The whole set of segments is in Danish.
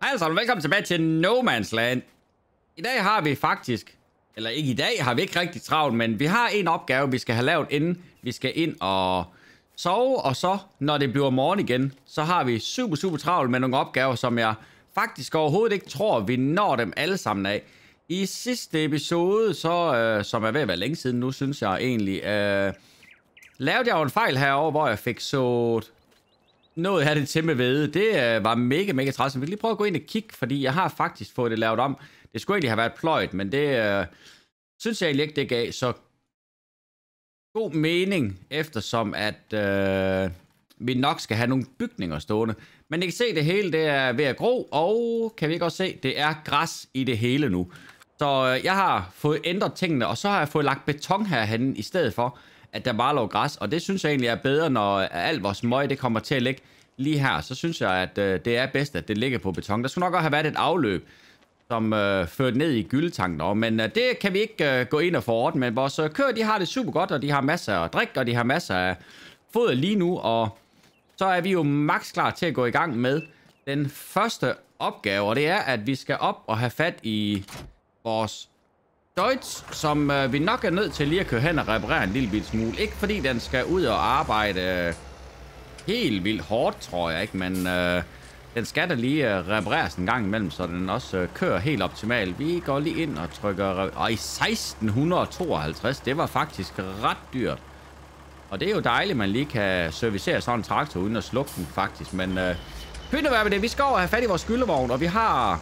Hej alle sammen, velkommen tilbage til No Man's Land. I dag har vi faktisk, eller ikke i dag, har vi ikke rigtig travlt, men vi har en opgave, vi skal have lavet inden vi skal ind og sove. Og så, når det bliver morgen igen, så har vi super travlt med nogle opgaver, som jeg faktisk overhovedet ikke tror, vi når dem alle sammen af. I sidste episode, så, som er ved at være længe siden nu, synes jeg egentlig, lavede jeg jo en fejl herovre, hvor jeg fik sået noget af det til med hvede. Det var mega træls. Vi kan lige prøve at gå ind og kigge, fordi jeg har faktisk fået det lavet om. Det skulle egentlig have været pløjet, men det synes jeg egentlig ikke, det gav så god mening, eftersom at vi nok skal have nogle bygninger stående. Men I kan se, det hele det er ved at gro, og kan vi ikke også se, det er græs i det hele nu. Så jeg har fået ændret tingene, og så har jeg fået lagt beton herhen i stedet for, at der bare lå græs, og det synes jeg egentlig er bedre, når alt vores møg det kommer til at ligge lige her. Så synes jeg, at det er bedst, at det ligger på beton. Der skulle nok også have været et afløb, som førte ned i gyldetanken over, men det kan vi ikke gå ind og få ordnet. Men vores køer, de har det super godt, og de har masser af drik, og de har masser af foder lige nu, og så er vi jo maks klar til at gå i gang med den første opgave, og det er, at vi skal op og have fat i vores Deutz, som vi nok er nødt til lige at køre hen og reparere en lille smule. Ikke fordi den skal ud og arbejde helt vildt hårdt, tror jeg ikke, men den skal da lige repareres en gang imellem, så den også kører helt optimalt. Vi går lige ind og trykker... Og i 1652, det var faktisk ret dyrt. Og det er jo dejligt, at man lige kan servicere sådan en traktor uden at slukke den faktisk. Men pynt at være med det. Vi skal over og have fat i vores skyllevogn, og vi har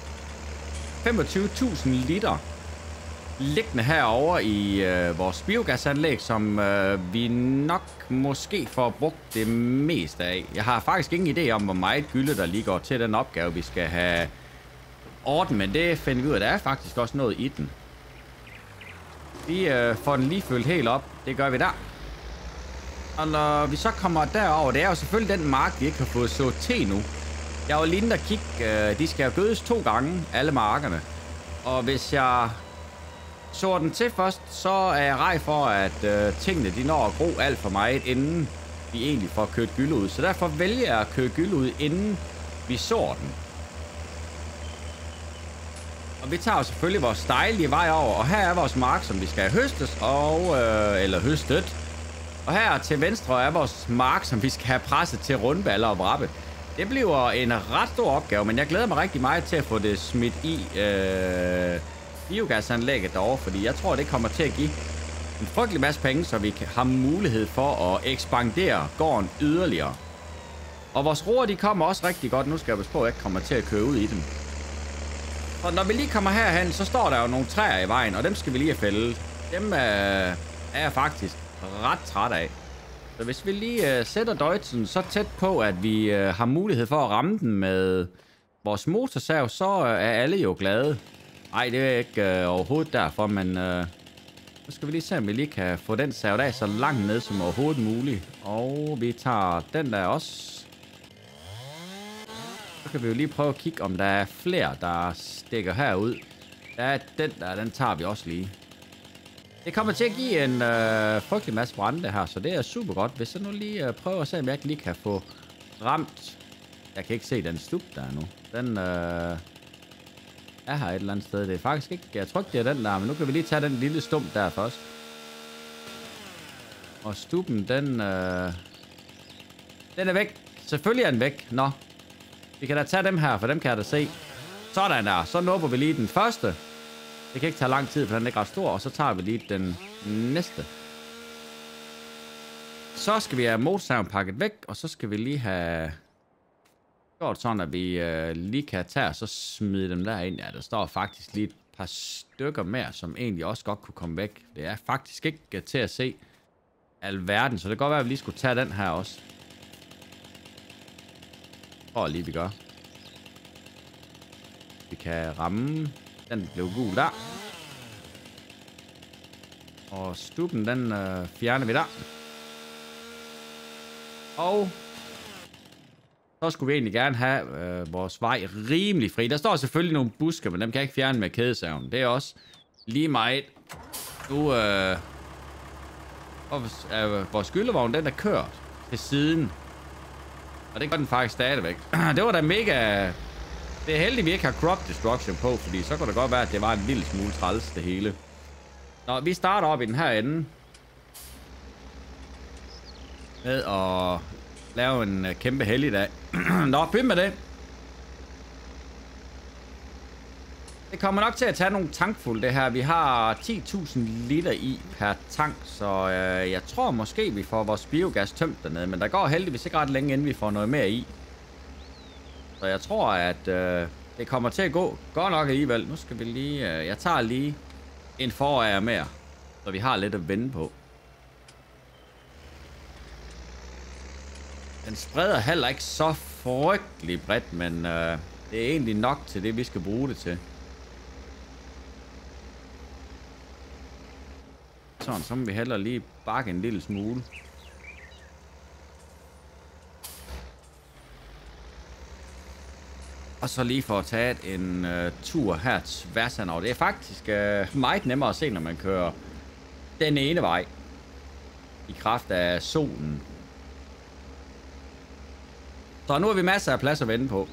25.000 liter liggende herovre i vores biogasanlæg, som vi nok måske får brugt det meste af. Jeg har faktisk ingen idé om, hvor meget gylde der lige går til den opgave, vi skal have ordnet, men det finder vi ud af. Der er faktisk også noget i den. Vi får den lige fyldt helt op. Det gør vi der. Og når vi så kommer derover, det er jo selvfølgelig den mark, vi ikke har fået så til nu. Jeg var lige inde og kigge. De skal jo gødes 2 gange, alle markerne. Og hvis jeg så den til først, så er jeg rej for, at tingene de når at gro alt for meget, inden vi egentlig får kørt gylde ud. Så derfor vælger jeg at køre gylde ud, inden vi sår den. Og vi tager jo selvfølgelig vores dejlige vej over, og her er vores mark, som vi skal høstes, eller høstet. Og her til venstre er vores mark, som vi skal have presset til rundballer og vrappe. Det bliver en ret stor opgave, men jeg glæder mig rigtig meget til at få det smidt i biogasanlægget derovre, fordi jeg tror, det kommer til at give en frygtelig masse penge, så vi har mulighed for at ekspandere gården yderligere. Og vores roer, de kommer også rigtig godt. Nu skal jeg passe på, at jeg ikke kommer til at køre ud i dem. Så når vi lige kommer herhen, så står der jo nogle træer i vejen, og dem skal vi lige have fældet. Dem er jeg faktisk ret træt af. Så hvis vi lige sætter Deutzen så tæt på, at vi har mulighed for at ramme den med vores motorsav, så er alle jo glade. Nej, det er ikke overhovedet derfor, men nu skal vi lige se, om vi lige kan få den savet af så langt ned som overhovedet muligt. Og vi tager den der også. Så kan vi jo lige prøve at kigge, om der er flere, der stikker herud. Der er den der, den tager vi også lige. Det kommer til at give en frygtelig masse brænde her, så det er super godt. Hvis jeg nu lige prøver at se, om jeg ikke lige kan få ramt. Jeg kan ikke se den stup der nu. Den er her et eller andet sted. Det er faktisk ikke... Jeg tror ikke, det er den der, men nu kan vi lige tage den lille stump der først. Og stuppen, den er væk. Selvfølgelig er den væk. Nå. Vi kan da tage dem her, for dem kan jeg da se. Sådan der. Så nupper vi lige den første. Det kan ikke tage lang tid, for den er ikke ret stor. Og så tager vi lige den næste. Så skal vi have motorsaven pakket væk, og så skal vi lige have gjort sådan, at vi lige kan tage og så smide dem der ind. Ja, der står faktisk lige et par stykker mere, som egentlig også godt kunne komme væk. Det er faktisk ikke til at se alverden, så det kan godt være, at vi lige skulle tage den her også. Og lige vi gør. Vi kan ramme. Den blev gul der. Og stuppen, den fjerner vi der. Og så skulle vi egentlig gerne have vores vej rimelig fri. Der står selvfølgelig nogle buske, men dem kan jeg ikke fjerne med kædesaven. Det er også lige meget. Nu vores skyllevogn, den er kørt til siden. Og det gør den faktisk stadigvæk. Det var da mega Det er heldigt, vi ikke har crop destruction på, fordi så kunne det godt være, at det var en lille smule træls, det hele. Nå, vi starter op i den her ende. Med at lave en kæmpe helligdag. Nå, pynt med det. Det kommer nok til at tage nogle tankfulde, det her. Vi har 10.000 liter i per tank, så jeg tror måske, vi får vores biogas tømt dernede. Men der går heldigvis ikke ret længe, inden vi får noget mere i. Så jeg tror, at det kommer til at gå godt nok alligevel. Nu skal vi lige... jeg tager lige en forager mere, så vi har lidt at vende på. Den spreder heller ikke så frygtelig bredt, men det er egentlig nok til det, vi skal bruge det til. Sådan, så må vi hellere lige bakke en lille smule. Og så lige for at tage en tur her tværs henover. Det er faktisk meget nemmere at se, når man kører den ene vej. I kraft af solen. Så nu har vi masser af plads at vende på.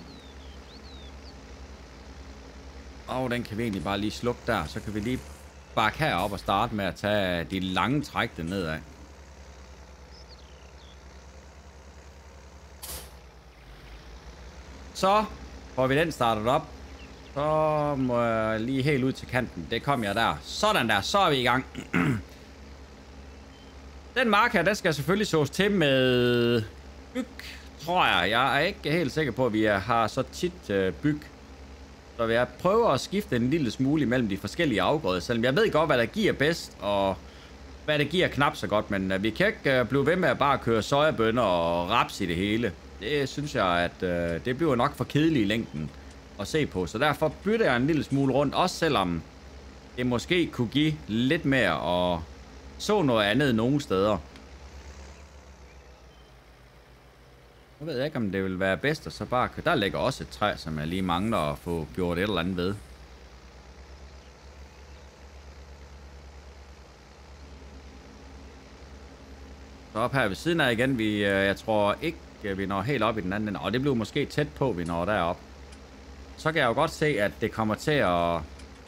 Og den kan vi egentlig bare lige slukke der. Så kan vi lige bakke herop og starte med at tage de lange træk nedad. Så får vi den startet op. Så må jeg lige helt ud til kanten. Det kom jeg der. Sådan der. Så er vi i gang. Den mark her, den skal selvfølgelig sås til med byg, tror jeg. Jeg er ikke helt sikker på, at vi har så tit byg. Så jeg prøver at skifte en lille smule imellem de forskellige afgrøder. Selvom jeg ved godt, hvad der giver bedst, og hvad det giver knap så godt. Men vi kan ikke blive ved med at bare køre sojabønner og raps i det hele. Det synes jeg, at det bliver nok for kedeligt i længden at se på. Så derfor bytter jeg en lille smule rundt. Også selvom det måske kunne give lidt mere og så noget andet nogle steder. Nu ved jeg ikke, om det vil være bedst at så bare... Der ligger også et træ, som jeg lige mangler at få gjort et eller andet ved. Så op her ved siden af igen. Jeg tror ikke, vi når helt op i den anden ende. Og det bliver måske tæt på, vi når derop. Så kan jeg jo godt se, at det kommer til at...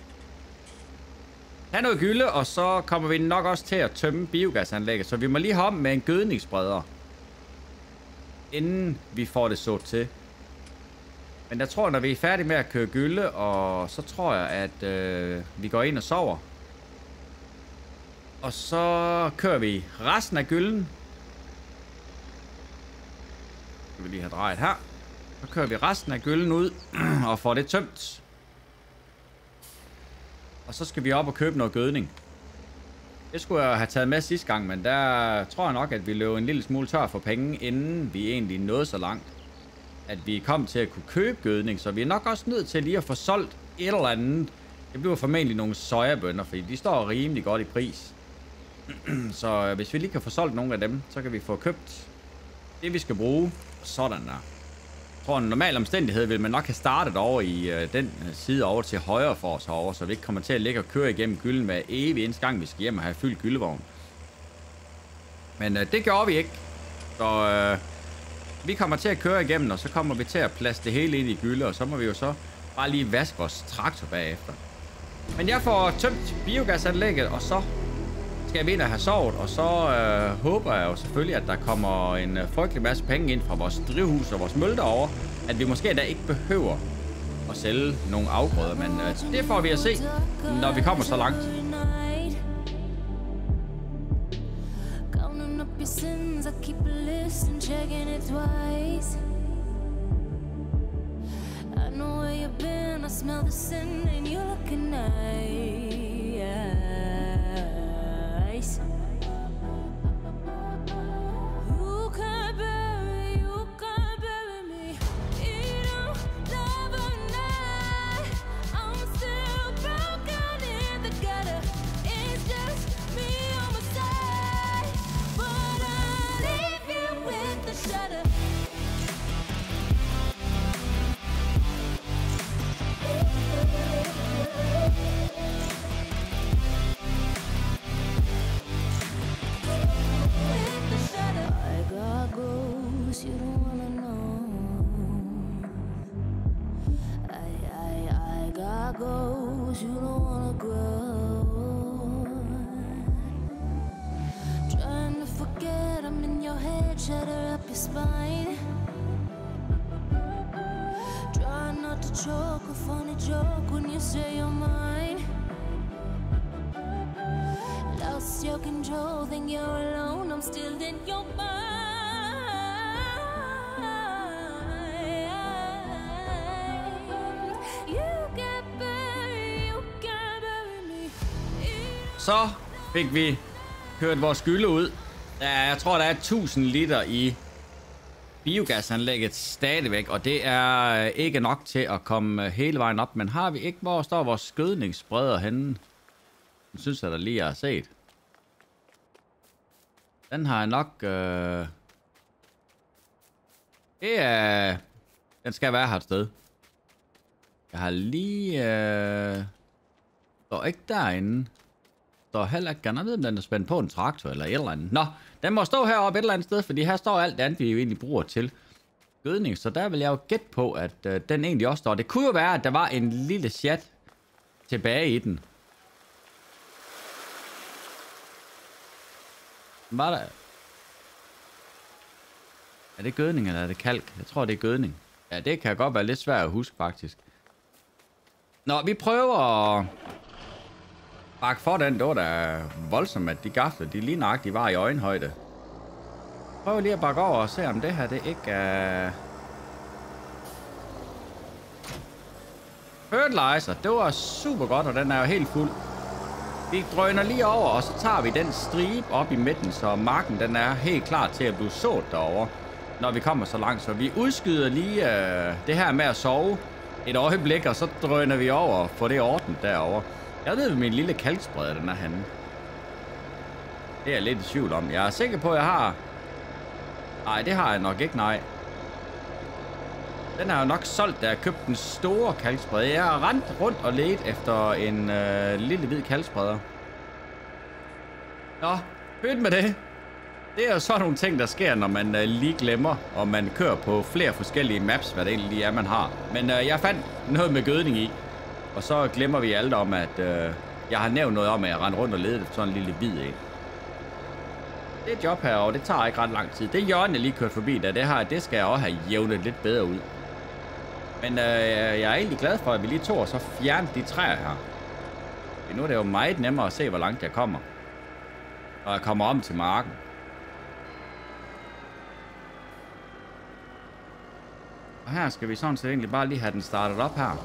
have noget gylde, og så kommer vi nok også til at tømme biogasanlægget. Så vi må lige hoppe med en gødningsspreder, inden vi får det sået til. Men jeg tror, når vi er færdige med at køre gylde, og så tror jeg, at vi går ind og sover. Og så kører vi resten af gylden. Skal vi lige have drejet her. Så kører vi resten af gylden ud og får det tømt. Og så skal vi op og købe noget gødning. Det skulle jeg have taget med sidste gang, men der tror jeg nok, at vi løb en lille smule tør for penge, inden vi egentlig nåede så langt, at vi kom til at kunne købe gødning. Så vi er nok også nødt til lige at få solgt et eller andet. Det bliver formentlig nogle sojabønner, fordi de står rimelig godt i pris. Så hvis vi lige kan få solgt nogle af dem, så kan vi få købt det, vi skal bruge. Sådan der. Jeg tror, en normal omstændighed vil man nok have startet over i den side over til højre for os herovre, så vi ikke kommer til at ligge og køre igennem gylden hver evig eneste gang, vi skal hjem og have fyldt gyldevogn. Men det gjorde vi ikke. Så vi kommer til at køre igennem, og så kommer vi til at plads det hele ind i gylde, og så må vi jo så bare lige vaske vores traktor bagefter. Men jeg får tømt biogasanlægget, og så skal vi ind og have sovet, og så håber jeg jo selvfølgelig, at der kommer en frygtelig masse penge ind fra vores drivhus og vores møl derovre, at vi måske da ikke behøver at sælge nogle afgrøder, men det får vi at se, når vi kommer så langt. You can't bury me. You don't love a night. I'm still broken in the gutter. It's just me on my side, but I leave you with the shudder. goes, you don't wanna grow. Trying to forget, I'm in your head, shatter up your spine. Try not to choke, a funny joke when you say you're mine. Lost your control, think you're alone, I'm still in your mind. Så fik vi kørt vores gylde ud. Jeg tror, der er 1000 liter i biogasanlægget stadigvæk, og det er ikke nok til at komme hele vejen op. Men har vi ikke, hvor står vores gødningsspreder henne? Jeg synes, at der lige er set. Den har jeg nok... Det er... Den skal være her et sted. Jeg har lige... Står ikke derinde. Står heller ikke... Jeg ved, om den er spændt på en traktor eller et eller andet. Nå, den må stå heroppe et eller andet sted, fordi her står alt det andet, vi jo egentlig bruger til gødning. Så der vil jeg jo gætte på, at den egentlig også står. Det kunne jo være, at der var en lille chat tilbage i den. Var der... Er det gødning, eller er det kalk? Jeg tror, det er gødning. Ja, det kan godt være lidt svært at huske, faktisk. Nå, vi prøver at bakke for den. Det var da voldsomt, at de gafler, de lige nøjagtigt var i øjenhøjde. Prøv lige at bakke over og se, om det her, det ikke er... Fertilizer, det var super godt, og den er jo helt fuld. Vi drøner lige over, og så tager vi den stribe op i midten, så marken den er helt klar til at blive sået derovre, når vi kommer så langt. Så vi udskyder lige det her med at sove et øjeblik, og så drøner vi over og får det ordnet derovre. Jeg ved, min lille kalkspreder, den er henne. Det er jeg lidt i tvivl om. Jeg er sikker på, at jeg har... Nej, det har jeg nok ikke, nej. Den har jo nok solgt, da jeg købte den store kalkspreder. Jeg har rendt rundt og ledt efter en lille hvid kalkspreder. Nå, pyt med det. Det er jo sådan nogle ting, der sker, når man lige glemmer, og man kører på flere forskellige maps, hvad det egentlig er, man har. Men jeg fandt noget med gødning i, og så glemmer vi alt om, at jeg har nævnt noget om, at jeg rendte rundt og ledte efter sådan en lille hvid en. Det job herovre, det tager ikke ret lang tid. Det hjørne, jeg lige kørt forbi, det skal jeg også have jævnet lidt bedre ud. Men jeg er egentlig glad for, at vi lige tog og så fjernede de træer her. Nu er det jo meget nemmere at se, hvor langt jeg kommer, når jeg kommer om til marken. Og her skal vi sådan set egentlig bare lige have den startet op her.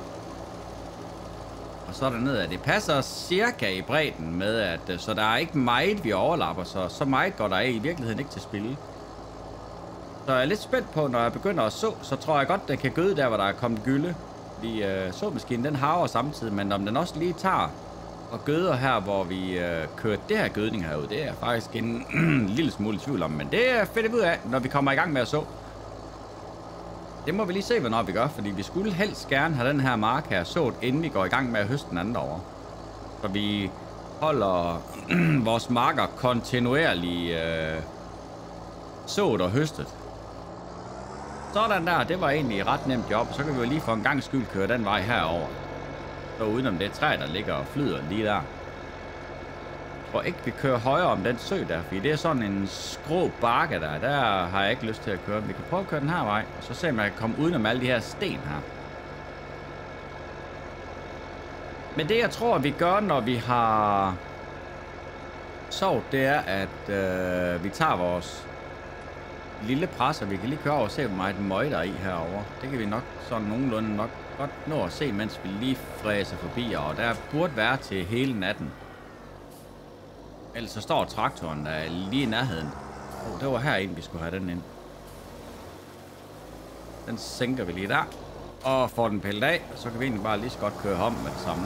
Og så dernede, at det passer cirka i bredden med, at så der er ikke meget, vi overlapper, så meget går der i virkeligheden ikke til spil. Så jeg er lidt spændt på, når jeg begynder at så tror jeg godt, den kan gøde der, hvor der er kommet gylde. Fordi såmaskinen, den harver samtidig, men om den også lige tager og gøder her, hvor vi kører det her gødning herude, det er faktisk en lille smule i tvivl om, men det er fedt ud af, når vi kommer i gang med at så. Det må vi lige se, hvornår vi gør, fordi vi skulle helst gerne have den her mark her sået, inden vi går i gang med at høste den anden over. Så vi holder vores marker kontinuerligt sået og høstet. Sådan der, det var egentlig et ret nemt job, og så kan vi jo lige for en gang skyld køre den vej herover. Så udenom det træ, der ligger og flyder lige der. Jeg tror ikke, vi kører højere om den sø der, fordi det er sådan en skrå bakke der. Der har jeg ikke lyst til at køre. Vi kan prøve at køre den her vej, og så se om jeg kan komme udenom alle de her sten her. Men det jeg tror, vi gør, når vi har sovet, det er, at vi tager vores lille presser. Vi kan lige køre over og se, hvor meget møg der er i herovre. Det kan vi nok sådan nogenlunde nok godt nå at se, mens vi lige fræser forbi. Og der burde være til hele natten. Ellers så står traktoren der lige i nærheden. Det var herinde, vi skulle have den ind. Den sænker vi lige der. Og får den pillet af, så kan vi egentlig bare lige så godt køre om med det samme.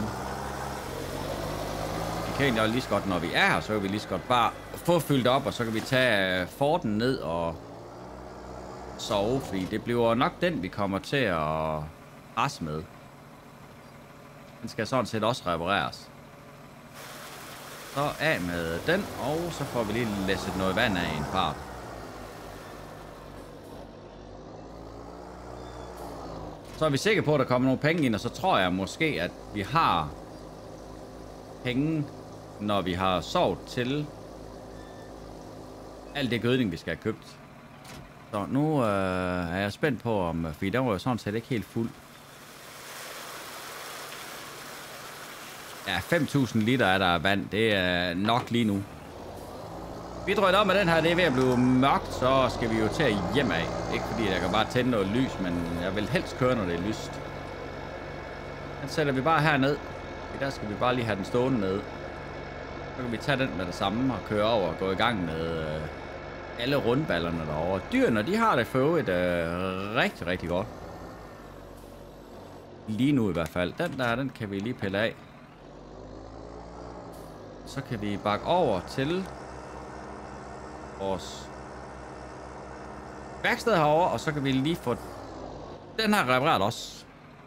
Vi kan egentlig også lige så godt, når vi er her, så kan vi lige så godt bare få fyldt op, og så kan vi tage forten ned og sove, fordi det bliver nok den, vi kommer til at rasse med. Den skal sådan set også repareres. Så af med den, og så får vi lige læsset noget vand af i en fart. Så er vi sikre på, at der kommer nogle penge ind, og så tror jeg måske, at vi har penge, når vi har sovet til alt det gødning, vi skal have købt. Så nu er jeg spændt på, om fordi der var jo sådan set ikke helt fuld. Ja, 5.000 liter er der af vand. Det er nok lige nu. Vi drøjte om, at den her det er ved at blive mørkt, så skal vi jo til hjem af. Ikke fordi jeg kan bare tænde noget lys, men jeg vil helst køre, når det er lyst. Den sætter vi bare herned. Der skal vi bare lige have den stående ned. Så kan vi tage den med det samme og køre over og gå i gang med alle rundballerne derovre. Dyrene, de har det for øvrigt rigtig, rigtig godt. Lige nu i hvert fald. Den der, den kan vi lige pille af. Så kan vi bakke over til vores værksted herovre, og så kan vi lige få den her repareret også.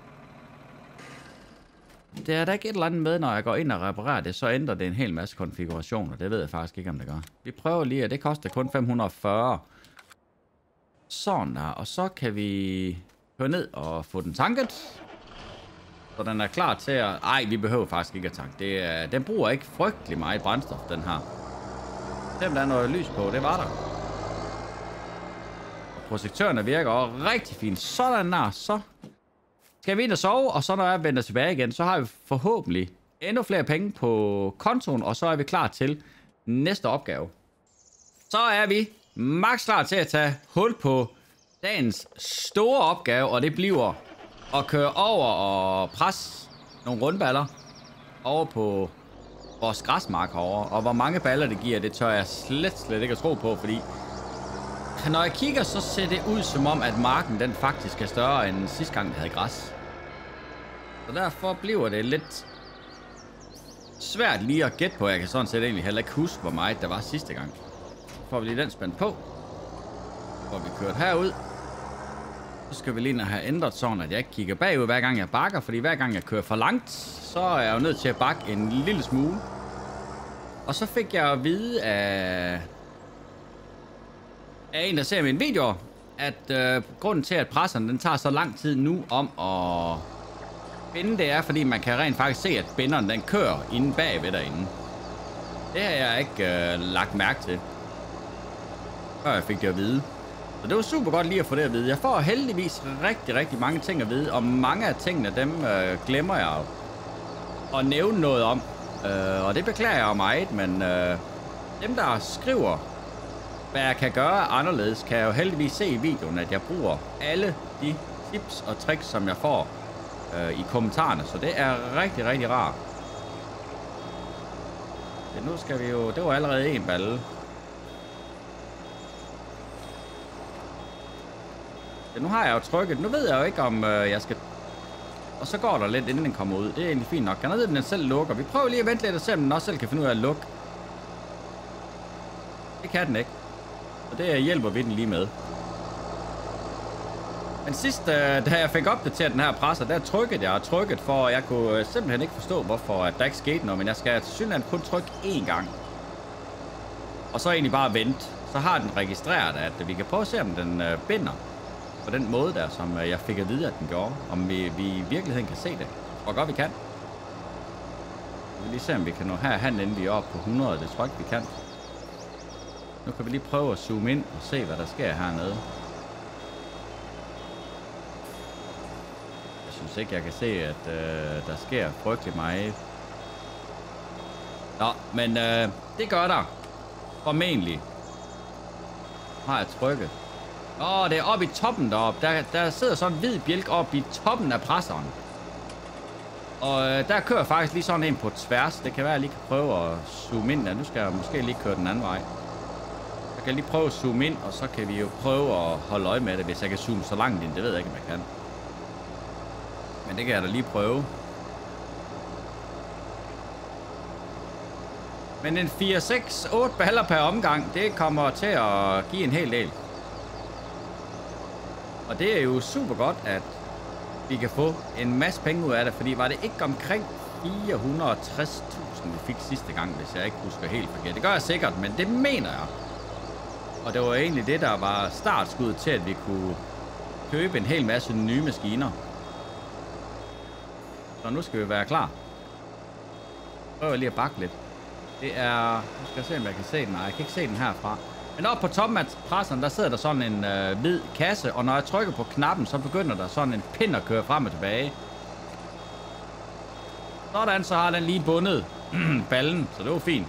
Det er der ikke et eller andet med, når jeg går ind og reparerer det, så ændrer det en hel masse konfigurationer. Det ved jeg faktisk ikke, om det gør. Vi prøver lige, at det koster kun 540. Sådan der, og så kan vi køre ned og få den tanket. Så den er klar til at... Ej, vi behøver faktisk ikke at tanke. Den bruger ikke frygtelig meget brændstof, den her. Dem der er noget lys på, det var der. Og projektørerne virker rigtig fint. Sådan der, så skal vi ind og sove, og så når jeg vender tilbage igen, så har vi forhåbentlig endnu flere penge på kontoen, og så er vi klar til næste opgave. Så er vi max klar til at tage hul på dagens store opgave, og det bliver at køre over og presse nogle rundballer over på vores græsmark herovre. Og hvor mange baller det giver, det tør jeg slet ikke at tro på, fordi når jeg kigger, så ser det ud som om, at marken den faktisk er større end sidste gang, vi havde græs. Så derfor bliver det lidt svært lige at gætte på. Jeg kan sådan set egentlig heller ikke huske, hvor meget der var sidste gang. Så får vi lige den spændt på. Så får vi kørt herud. Så skal vi lige have ændret sådan, at jeg ikke kigger bagud, hver gang jeg bakker. Fordi hver gang jeg kører for langt, så er jeg jo nødt til at bakke en lille smule. Og så fik jeg at vide af en, der ser mine videoer, at grunden til, at presserne den tager så lang tid nu om at binde, det er, fordi man kan rent faktisk se, at binderen den kører inde bagved derinde. Det har jeg ikke lagt mærke til, før jeg fik det at vide. Så det var super godt lige at få det at vide. Jeg får heldigvis rigtig mange ting at vide, og mange af tingene, dem glemmer jeg at nævne noget om. Og det beklager jeg meget, men dem, der skriver, hvad jeg kan gøre anderledes, kan jeg jo heldigvis se i videoen, at jeg bruger alle de tips og tricks, som jeg får i kommentarerne. Så det er rigtig rart. Ja, nu skal vi jo... Det var allerede en balle. Ja, nu har jeg jo trykket. Nu ved jeg jo ikke, om jeg skal... Og så går der lidt, inden den kommer ud. Det er egentlig fint nok. Kan jeg vide, at den selv lukker? Vi prøver lige at vente lidt og se, om den også selv kan finde ud af at lukke. Det kan den ikke. Og det hjælper vi den lige med. Men sidst, da jeg fik opdateret den her presser, der trykkede jeg og trykket, for jeg kunne simpelthen ikke forstå, hvorfor at der ikke skete noget. Men jeg skal tilsyneladende kun trykke én gang. Og så egentlig bare vente. Så har den registreret, at vi kan prøve at se, om den binder på den måde der, som jeg fik at vide, at den gjorde. Om vi i virkeligheden kan se det. Hvor godt vi kan. Vi vil lige se, om vi kan nå herhen, inden vi er oppe på 100. Det tror jeg ikke, vi kan. Nu kan vi lige prøve at zoome ind og se, hvad der sker hernede. Jeg synes ikke, jeg kan se, at der sker frygtelig meget. Nå, men det gør der. Formentlig. Har jeg trykket. Det er oppe i toppen deroppe. Der sidder sådan en hvid bjælk oppe i toppen af presseren. Og der kører faktisk lige sådan en på tværs. Det kan være, at jeg lige kan prøve at zoome ind der. Nu skal jeg måske lige køre den anden vej. Jeg kan lige prøve at zoome ind, og så kan vi jo prøve at holde øje med det, hvis jeg kan zoome så langt ind. Det ved jeg ikke, om jeg kan. Men det kan jeg da lige prøve. Men en 4, 6, 8 baller per omgang, det kommer til at give en hel del. Og det er jo super godt, at vi kan få en masse penge ud af det, fordi var det ikke omkring 460.000, vi fik sidste gang, hvis jeg ikke husker helt forkert. Det gør jeg sikkert, men det mener jeg. Og det var egentlig det, der var startskuddet til, at vi kunne købe en hel masse nye maskiner. Så nu skal vi være klar. Prøver lige at bakke lidt. Det er... Nu skal jeg se, om jeg kan se den. Nej, jeg kan ikke se den herfra. Men oppe på toppen af presseren, der sidder der sådan en hvid kasse. Og når jeg trykker på knappen, så begynder der sådan en pind at køre frem og tilbage. Sådan, så har den lige bundet ballen. Så det var fint.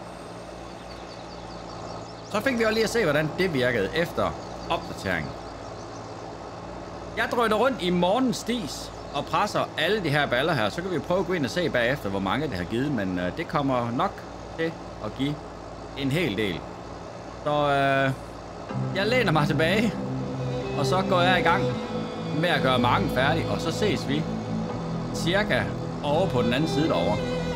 Så fik vi også lige at se, hvordan det virkede efter opdateringen. Jeg drøner rundt i morgens dis og presser alle de her baller her. Så kan vi prøve at gå ind og se bagefter, hvor mange det har givet. Men det kommer nok til at give en hel del. Så jeg læner mig tilbage. Og så går jeg i gang med at gøre marken færdig. Og så ses vi cirka over på den anden side derovre.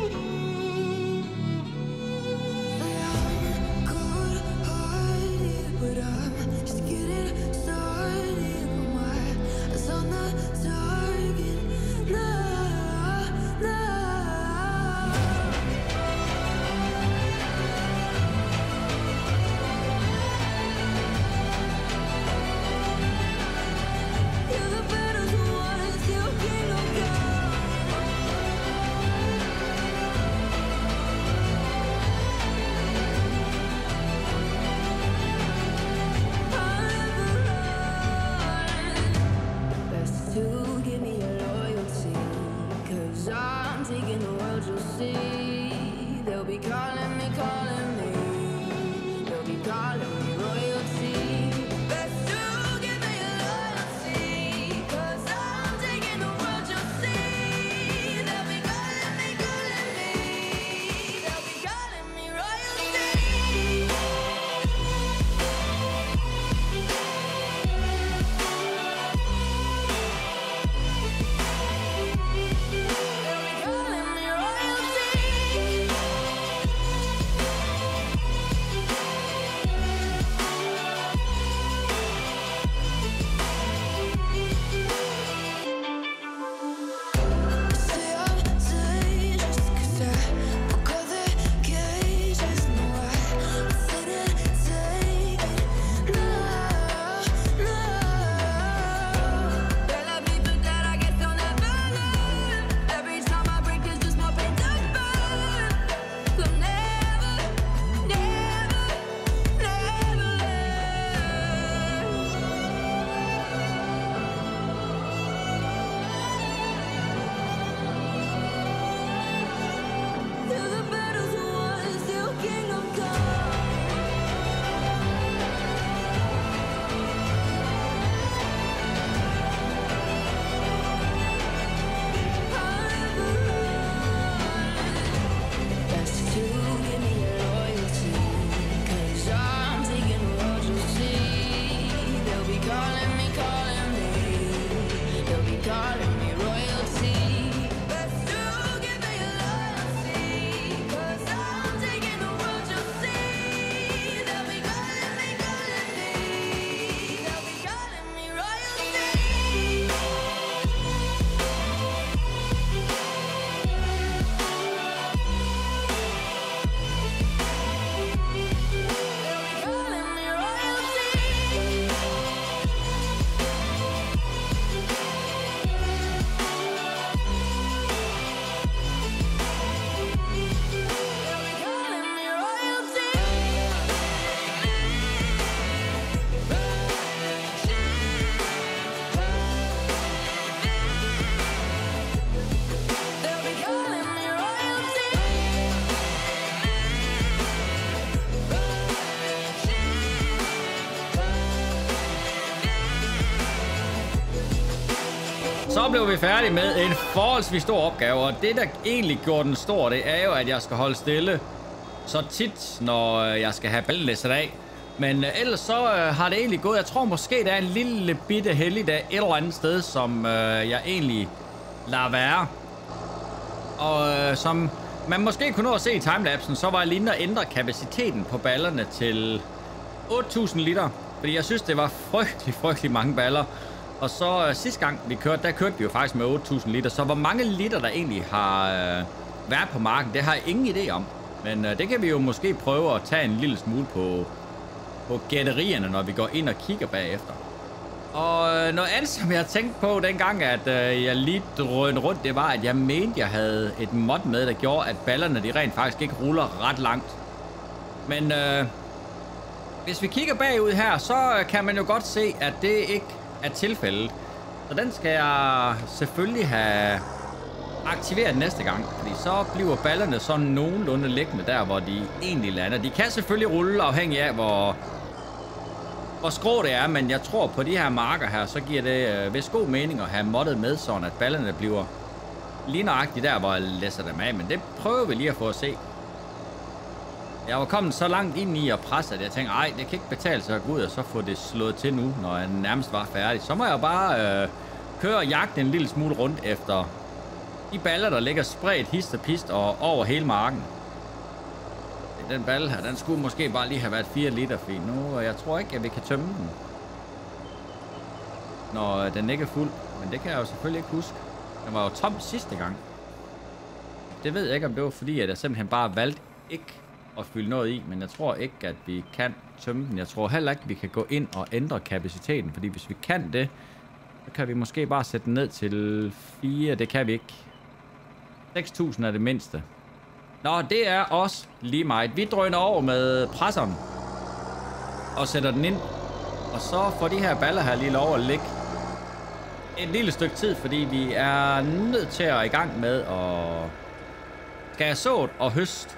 Så blev vi færdige med en forholdsvis stor opgave, og det, der egentlig gjorde den stor, det er jo, at jeg skal holde stille så tit, når jeg skal have ballen læsset af. Men ellers så har det egentlig gået. Jeg tror måske, der er en lille bitte helligdag et eller andet sted, som jeg egentlig lader være. Og som man måske kunne nå at se i timelapsen, så var jeg lige at ændre kapaciteten på ballerne til 8.000 liter. Fordi jeg synes, det var frygtelig mange baller. Og så sidste gang vi kørte, der kørte vi jo faktisk med 8.000 liter. Så hvor mange liter der egentlig har været på marken, det har jeg ingen idé om. Men det kan vi jo måske prøve at tage en lille smule på gætterierne, når vi går ind og kigger bagefter. Og noget andet, som jeg tænkte på dengang, at jeg lige drønede rundt, det var, at jeg mente, jeg havde et mod med, der gjorde, at ballerne de rent faktisk ikke ruller ret langt. Men hvis vi kigger bagud her, så kan man jo godt se, at det ikke er tilfældet. Så den skal jeg selvfølgelig have aktiveret næste gang, fordi så bliver ballerne sådan nogenlunde liggende der, hvor de egentlig lander. De kan selvfølgelig rulle afhængig af, hvor skrå det er, men jeg tror på de her marker her, så giver det vist god mening at have moddet med, sådan at ballerne bliver lige nøjagtigt der, hvor jeg læser dem af. Men det prøver vi lige at få at se. Jeg var kommet så langt ind i at presse, at jeg tænkte, ej, det kan ikke betale sig at gå ud og så få det slået til nu, når jeg nærmest var færdig. Så må jeg bare køre og jagte en lille smule rundt efter de baller, der ligger spredt hist og pist og over hele marken. Den balle her, den skulle måske bare lige have været 4 liter fint nu, og jeg tror ikke, at vi kan tømme den, når den ikke er fuld. Men det kan jeg jo selvfølgelig ikke huske. Den var jo tom sidste gang. Det ved jeg ikke, om det var fordi, at jeg simpelthen bare valgte ikke at fylde noget i, men jeg tror ikke, at vi kan tømme den. Jeg tror heller ikke, at vi kan gå ind og ændre kapaciteten, fordi hvis vi kan det, så kan vi måske bare sætte den ned til 4. Det kan vi ikke. 6.000 er det mindste. Nå, det er også lige meget. Vi drøner over med presseren og sætter den ind. Og så får de her baller her lige lov at ligge et lille stykke tid, fordi vi er nødt til at i gang med at skære sået og høst.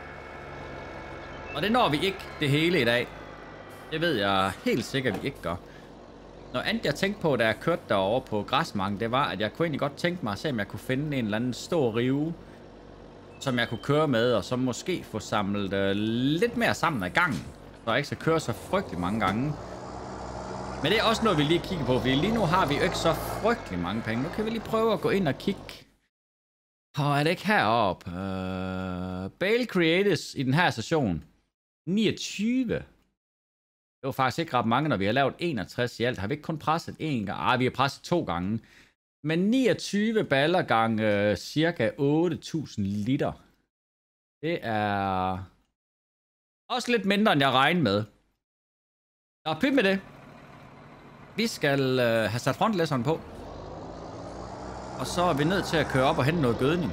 Og det når vi ikke det hele i dag. Det ved jeg helt sikkert, vi ikke gør. Noget andet, jeg tænkte på, da jeg kørte derovre på græsmarken, det var, at jeg kunne egentlig godt tænke mig at se, om jeg kunne finde en eller anden stor rive, som jeg kunne køre med, og så måske få samlet lidt mere sammen af gangen, så jeg ikke skal køre så frygtelig mange gange. Men det er også noget, vi lige kigger på, fordi lige nu har vi jo ikke så frygtelig mange penge. Nu kan vi lige prøve at gå ind og kigge. Og er det ikke heroppe? Bale Creators i den her session. 29. Det var faktisk ikke ret mange, når vi har lavet 61 i alt. Har vi ikke kun presset en gang? Ej, vi har presset 2 gange. Men 29 baller gange cirka 8.000 liter. Det er også lidt mindre, end jeg regnede med. Nå, pyt med det. Vi skal have sat frontlæsseren på. Og så er vi nødt til at køre op og hente noget gødning.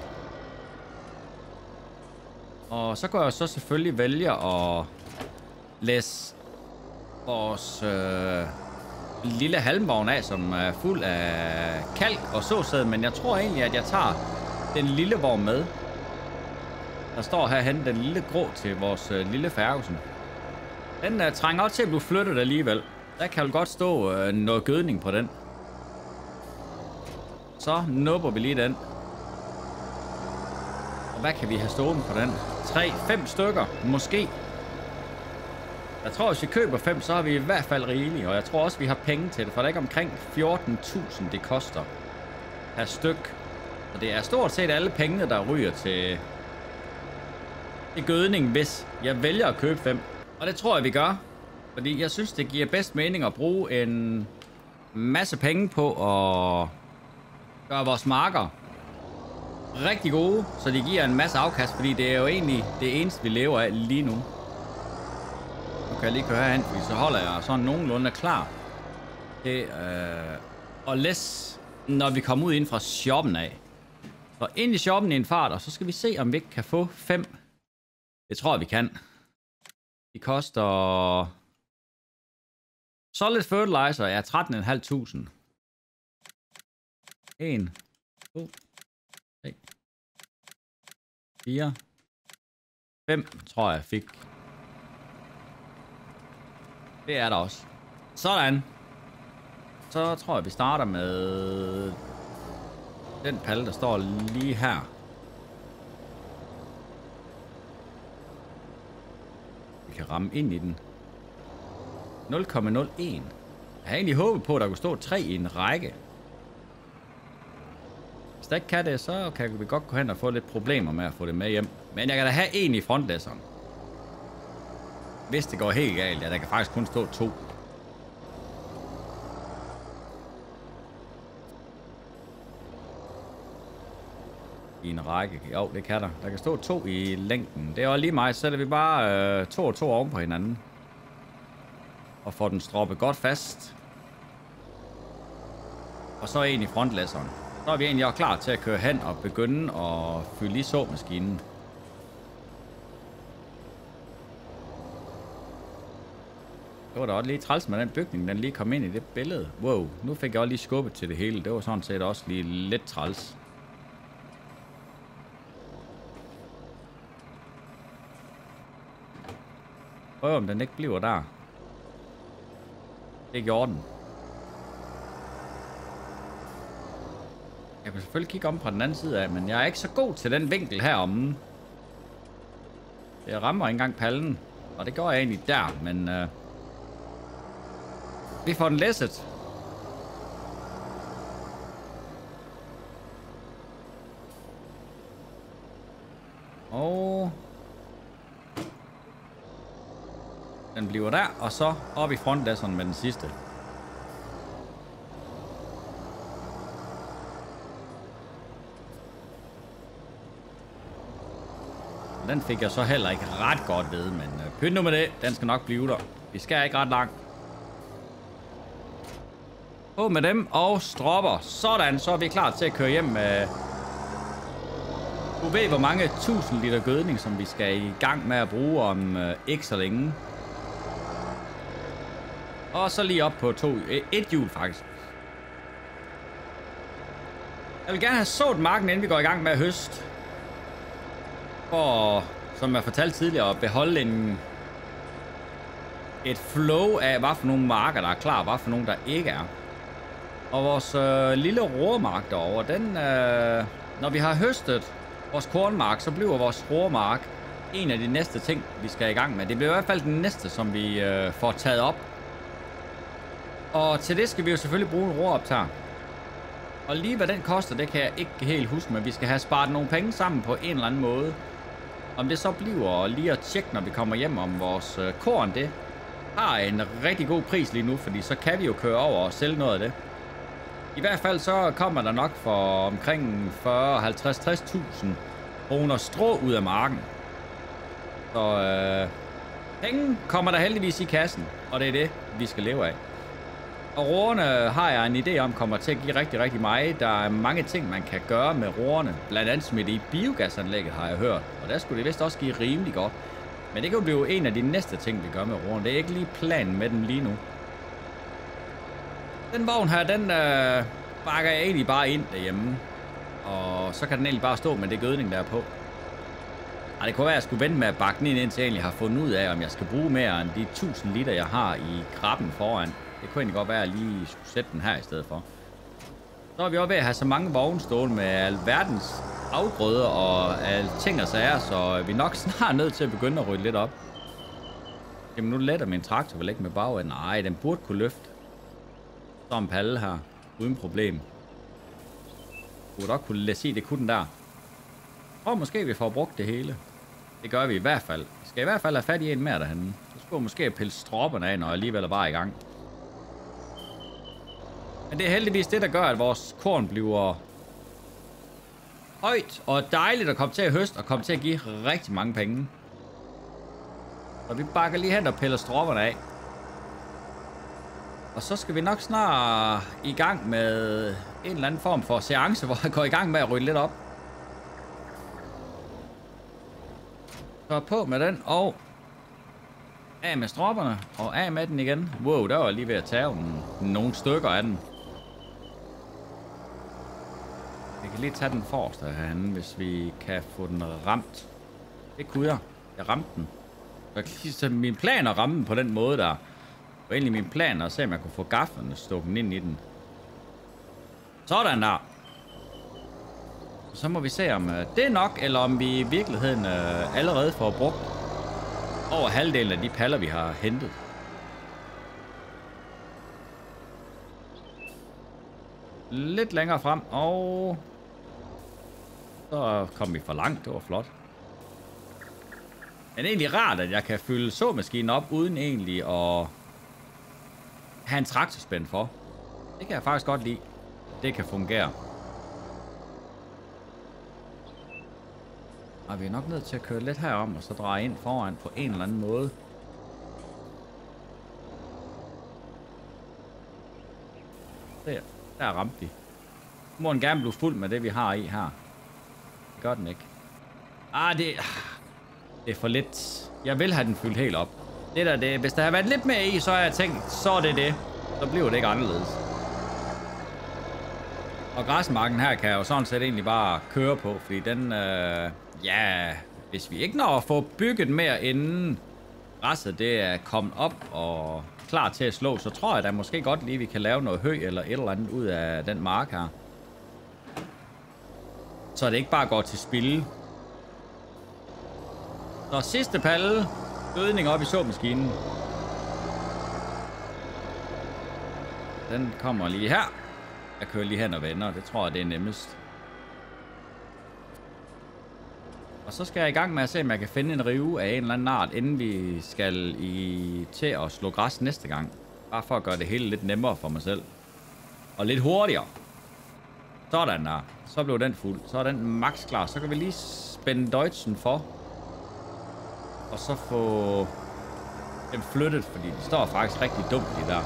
Og så kan jeg så selvfølgelig vælge at læse vores lille halmvogn af, som er fuld af kalk og såsæd, men jeg tror egentlig, at jeg tager den lille vogn med. Der står herhen den lille grå til vores lille Ferguson. Den trænger også til at blive flyttet alligevel. Der kan jo godt stå noget gødning på den. Så nupper vi lige den. Og hvad kan vi have stående på den? 3-5 stykker, måske. Jeg tror, hvis vi køber 5, så har vi i hvert fald rigeligt. Og jeg tror også, vi har penge til det, for der er ikke omkring 14.000, det koster per styk. Og det er stort set alle pengene, der ryger til gødning, hvis jeg vælger at købe 5. Og det tror jeg, vi gør. Fordi jeg synes, det giver bedst mening at bruge en masse penge på at gøre vores marker rigtig gode, så de giver en masse afkast, fordi det er jo egentlig det eneste, vi lever af lige nu. Nu kan jeg lige køre herhen, fordi så holder jeg sådan nogenlunde klar til at læse, når vi kommer ud ind fra shoppen af. Så ind i shoppen i en fart, og så skal vi se, om vi ikke kan få 5. Det tror jeg, vi kan. De koster Solid Fertilizer er 13.500. 1, 2, 3, 4, 5, tror jeg fik. Det er der også. Sådan. Så tror jeg, vi starter med den palle, der står lige her. Vi kan ramme ind i den. 0,01. Jeg havde egentlig håbet på, at der kunne stå 3 i en række. Hvis der ikke kan det, så kan vi godt gå hen og få lidt problemer med at få det med hjem. Men jeg kan da have 1 i frontlæsseren. Hvis det går helt galt, ja, der kan faktisk kun stå 2. I en række. Jo, det kan der. Der kan stå 2 i længden. Det er jo lige mig. Så sætter vi bare 2 og 2 oven på hinanden. Og får den stroppet godt fast. Og så ind i frontlæsseren. Så er vi egentlig også klar til at køre hen og begynde at fylde i såmaskinen. Det var da også lige træls med den bygning, den lige kom ind i det billede. Wow, nu fik jeg også lige skubbet til det hele. Det var sådan set også lige lidt træls. Prøv om den ikke bliver der. Det gjorde den. Jeg kan selvfølgelig kigge om på den anden side af, men jeg er ikke så god til den vinkel heromme. Jeg rammer ikke engang pallen. Og det gør jeg egentlig der, men... vi får den læsset. Og... den bliver der, og så op i frontlæsseren med den sidste. Den fik jeg så heller ikke ret godt ved, men pynt nu med det. Den skal nok blive der. Vi skal ikke ret langt. På med dem og stropper. Sådan, så er vi klar til at køre hjem med... du ved, hvor mange 1000 liter gødning, som vi skal i gang med at bruge om ikke så længe. Og så lige op på et hjul faktisk. Jeg vil gerne have sået marken, inden vi går i gang med at høste. For, som jeg fortalte tidligere, at beholde et flow af, hvad for nogle marker, der er klar, og hvad for nogle, der ikke er. Og vores lille roermark derovre, den, når vi har høstet vores kornmark, så bliver vores roermark en af de næste ting, vi skal i gang med. Det bliver i hvert fald den næste, som vi får taget op. Og til det skal vi jo selvfølgelig bruge en roeroptager. Og lige hvad den koster, det kan jeg ikke helt huske, men vi skal have sparet nogle penge sammen på en eller anden måde. Om det så bliver lige at tjekke, når vi kommer hjem, om vores korn, det har en rigtig god pris lige nu, fordi så kan vi jo køre over og sælge noget af det. I hvert fald så kommer der nok for omkring 40, 50, 60.000 kroner strå ud af marken. Så penge kommer der heldigvis i kassen, og det er det, vi skal leve af. Og roerne har jeg en idé om kommer til at give rigtig, rigtig meget. Der er mange ting, man kan gøre med roerne. Blandt andet smidt i biogasanlægget, har jeg hørt. Og der skulle det vist også give rimelig godt. Men det kan jo blive en af de næste ting, vi gør med roerne. Det er ikke lige planen med dem lige nu. Den vogn her, den bakker jeg egentlig bare ind derhjemme. Og så kan den egentlig bare stå med det gødning, der er på. Og det kunne være, at jeg skulle vente med at bakke den ind, indtil jeg egentlig har fundet ud af, om jeg skal bruge mere end de 1000 liter, jeg har i krabben foran. Det kunne egentlig godt være, at jeg lige skulle sætte den her i stedet for. Så er vi også ved at have så mange vogne stående med alverdens afgrøder og ting og sager, så vi nok snart nødt til at begynde at rydde lidt op. Jamen nu letter min traktor vel ikke med bagenden. Nej, den burde kunne løfte. Så en palle her, uden problem. Du burde også kunne sige, det kunne den der. Og måske vi får brugt det hele. Det gør vi i hvert fald. Vi skal i hvert fald have fat i en mere derhenne. Så skulle måske pille stropperne af, når jeg alligevel er bare i gang. Men det er heldigvis det, der gør, at vores korn bliver højt og dejligt at komme til at høste og komme til at give rigtig mange penge. Så vi bakker lige hen og piller stropperne af. Og så skal vi nok snart i gang med en eller anden form for seance, hvor jeg går i gang med at rydde lidt op. Så på med den, og af med stropperne, og af med den igen. Wow, der var lige ved at tage nogle stykker af den. Vi kan lige tage den forreste herinde, hvis vi kan få den ramt. Det kunne jeg. Jeg ramte den. Så min plan er at ramme den på den måde der. Det var egentlig min plan at se, om jeg kunne få gaflerne stukket ind i den. Sådan der. Så må vi se, om det er nok, eller om vi i virkeligheden allerede får brugt over halvdelen af de paller, vi har hentet. Lidt længere frem, og så kom vi for langt. Det var flot. Men det er egentlig rart, at jeg kan fylde såmaskinen op, uden egentlig at have en traktorspænd for. Det kan jeg faktisk godt lide. Det kan fungere. Og vi er nok nødt til at køre lidt herom, og så dreje ind foran på en eller anden måde. Der. Der ramte vi. Nu må den gerne blive fuld med det, vi har i her. Det gør den ikke. Det er for lidt. Jeg vil have den fyldt helt op. Det der, det, hvis der har været lidt mere i, så har jeg tænkt, så er det det. Så bliver det ikke anderledes. Og græsmarken her kan jeg jo sådan set egentlig bare køre på, fordi den, ja, hvis vi ikke når at få bygget mere inden græsset det er kommet op og klar til at slå, så tror jeg da måske godt lige, vi kan lave noget hø eller et eller andet ud af den mark her. Så det ikke bare går til spilde. Så sidste palle, gødning op i såmaskinen. Den kommer lige her. Jeg kører lige hen og vender, det tror jeg, det er nemmest. Og så skal jeg i gang med at se, om jeg kan finde en rive af en eller anden art, inden vi skal til at slå græs næste gang. Bare for at gøre det hele lidt nemmere for mig selv. Og lidt hurtigere. Sådan der. Så blev den fuld. Så er den max klar. Så kan vi lige spænde Deutschen for. Og så få dem flyttet, fordi de står faktisk rigtig dumt lige der.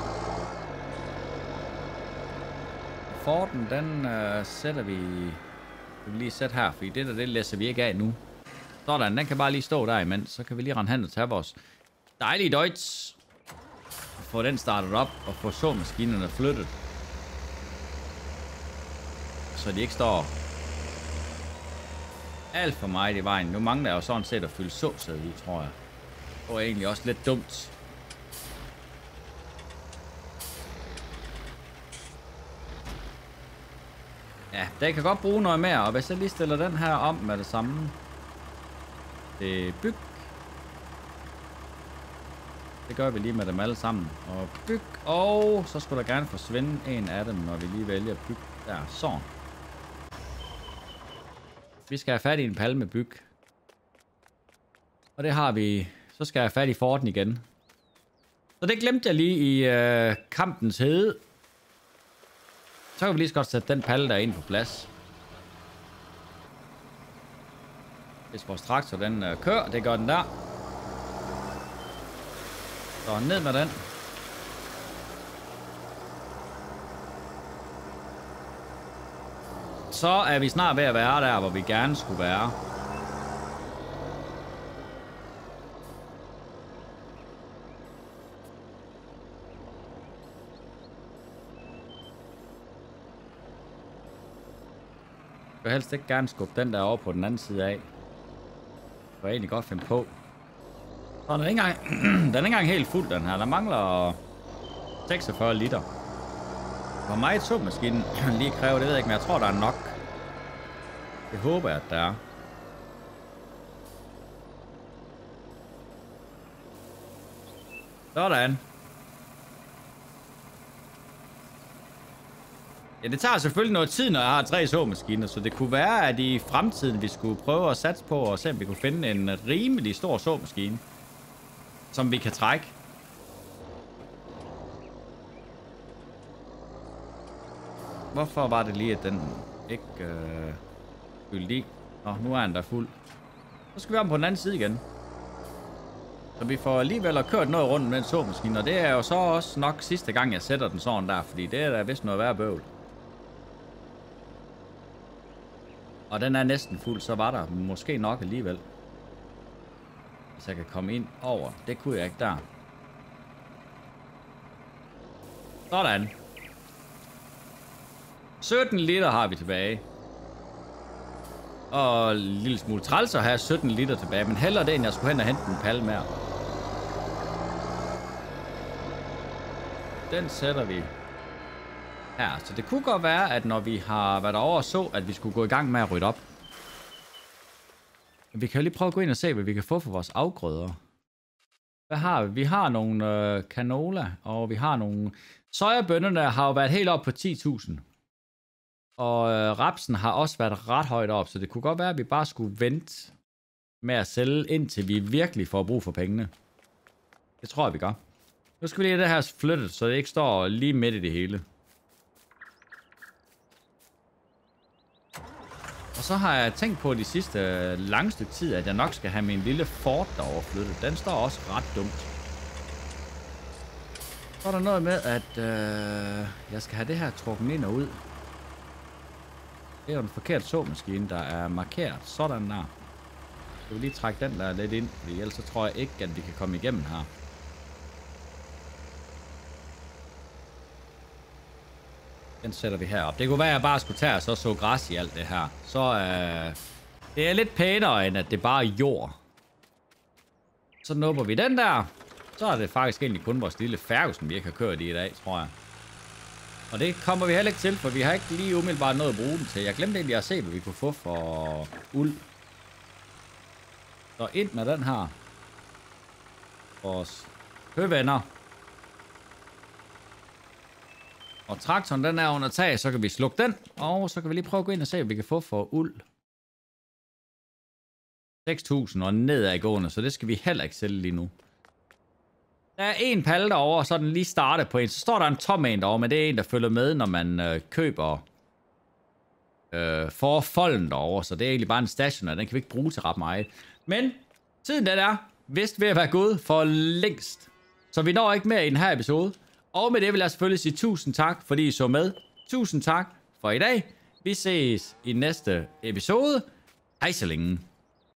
Forden, den sætter vi... Vi vil lige sætte her, fordi det læser vi ikke af nu. Sådan, den kan bare lige stå der imens. Så kan vi lige rende hen og tage vores dejlige Deutsch. Få den startet op og få såmaskinerne flyttet. Så de ikke står alt for meget i vejen. Nu mangler jeg jo sådan set at fylde såsæd i, tror jeg. Det er egentlig også lidt dumt. Ja, det kan godt bruge noget mere, og hvis jeg lige stiller den her om med det samme. Det byg. Det gør vi lige med dem alle sammen. Og byg, og så skulle der gerne forsvinde en af dem, når vi lige vælger byg. Der, sådan. Vi skal have fat i en palle med byg. Og det har vi. Så skal jeg have fat i Forden igen. Så det glemte jeg lige i kampens hede. Så kan vi lige så godt sætte den palle der ind på plads. Hvis vores traktor den kører, det gør den der. Så ned med den. Så er vi snart ved at være der, hvor vi gerne skulle være. Jeg vil helst ikke gerne skubbe den der over på den anden side af. Det var egentlig godt finde på. Så den er ikke engang helt fuld, den her. Der mangler 46 liter. Hvor meget såmaskinen lige kræver, det ved jeg ikke, men jeg tror, der er nok. Det håber jeg, at der er. Sådan. Ja, det tager selvfølgelig noget tid, når jeg har 3 såmaskiner, så det kunne være, at i fremtiden vi skulle prøve at satse på og se, om vi kunne finde en rimelig stor såmaskine, som vi kan trække. Hvorfor var det lige, at den ikke fyldte i? Nå, nu er den der fuld. Så skal vi om på den anden side igen. Så vi får alligevel kørt noget rundt med den såmaskine, og det er jo så også nok sidste gang, jeg sætter den sådan der, fordi det er da vist noget værre bøvl. Og den er næsten fuld, så var der måske nok alligevel. Hvis jeg kan komme ind over. Det kunne jeg ikke der. Sådan. 17 liter har vi tilbage. Og en lille smule træls at have 17 liter tilbage, men hellere det, end jeg skulle hen og hente en palle mere. Den sætter vi her. Så det kunne godt være, at når vi har været over og så, at vi skulle gå i gang med at rydde op. Men vi kan jo lige prøve at gå ind og se, hvad vi kan få for vores afgrøder. Hvad har vi? Vi har nogle canola, og vi har nogle... Sojabønnerne har jo været helt op på 10.000. Og rapsen har også været ret højt op, så det kunne godt være, at vi bare skulle vente med at sælge, indtil vi virkelig får brug for pengene. Det tror jeg, vi gør. Nu skal vi lige have det her flyttet, så det ikke står lige midt i det hele. Og så har jeg tænkt på de sidste lange stykke tid, at jeg nok skal have min lille Ford derovre flyttet. Den står også ret dumt. Så er der noget med, at jeg skal have det her trukket ind og ud. Det er jo en forkert såmaskine, der er markeret. Sådan der. Jeg vil lige trække den der lidt ind, fordi ellers så tror jeg ikke, at vi kan komme igennem her. Den sætter vi herop. Det kunne være, at jeg bare skulle tage og så græs i alt det her. Så det er lidt pænere, end at det bare er jord. Så nupper vi den der. Så er det faktisk egentlig kun vores lille Ferguson, vi ikke har kørt i dag, tror jeg. Og det kommer vi heller ikke til, for vi har ikke lige umiddelbart noget at bruge den til. Jeg glemte egentlig at se, hvad vi kunne få for uld. Så ind med den her. Vores høvenner. Og traktoren den er under tag, så kan vi slukke den. Og så kan vi lige prøve at gå ind og se, hvad vi kan få for uld. 6.000 og nedadgående, så det skal vi heller ikke sælge lige nu. Der er en palle derovre, så er den lige startet på en. Så står der en tom en derovre, men det er en, der følger med, når man køber for folden derovre. Så det er egentlig bare en stationer, den kan vi ikke bruge til ret meget. Men tiden den er vist ved at være gået for længst. Så vi når ikke mere i den her episode. Og med det vil jeg selvfølgelig sige tusind tak, fordi I så med. Tusind tak for i dag. Vi ses i næste episode. Hej så længe.